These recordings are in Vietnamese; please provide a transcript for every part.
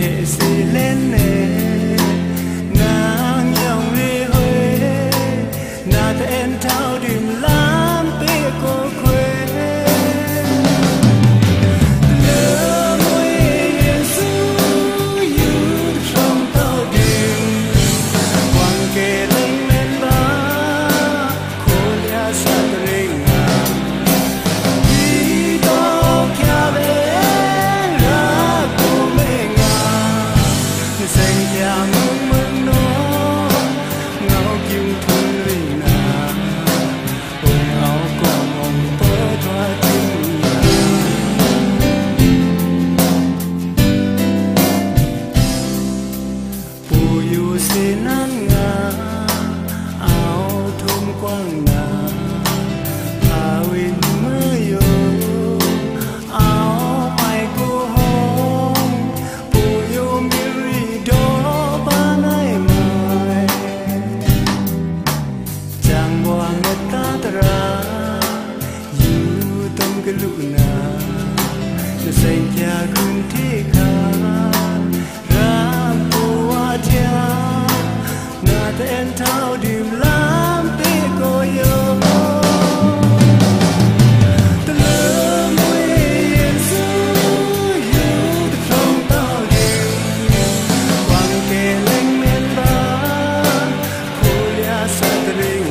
nghệ sĩ lên nề nàng nhong ri huế na tên thao điểm lam bê cô quê lỡ môi yên du yêu trong tao điểm quăng kề lên men ba khô lia sa tring nan nga áo thun quang na awin mơ yo áo mai cô hồng pu yo miri do ba nai mai chang boang ta tra yu tâm cái lũ naจะเส้นยาคุณที่ขารักตัวเทียแต่เอ็นเท้าดื่มล้ำปีโกโยตะเลือมวยเย็นสู้อยู่ตะครองเต้าดื่มวางเกล็งเมนบาคูเลียสัตริง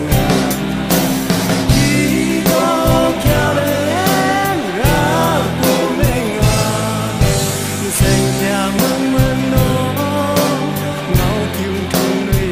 ที่โกแค่เล่นรักกูไม่งาเส้นยามึงมันโนเงาคิวทุ่งเลย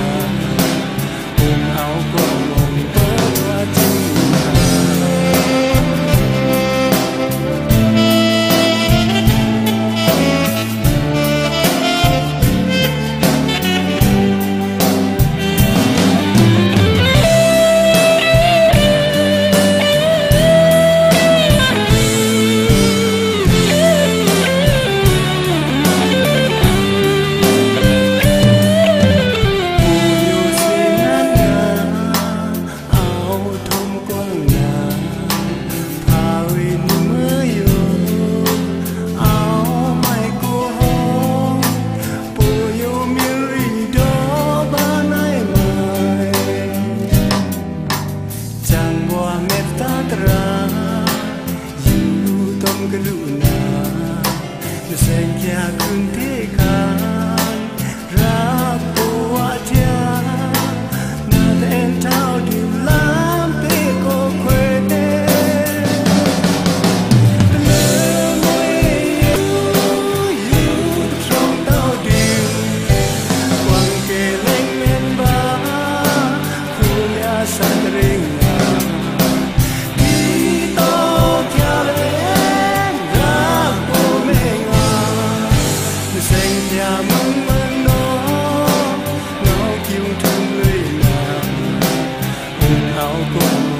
กลุนาจะแสงยาคืนที่คานรักตัวเทียนาแต่เอ็นเท้าดื่มล้ำปีโกเควเตเลือมวยอยู่ตรงเต้าดื่มวางเกล็งเมนบาคูเลียสันริงHãy subscribe cho kênh Ghiền Mì Gõ để không bỏ lỡ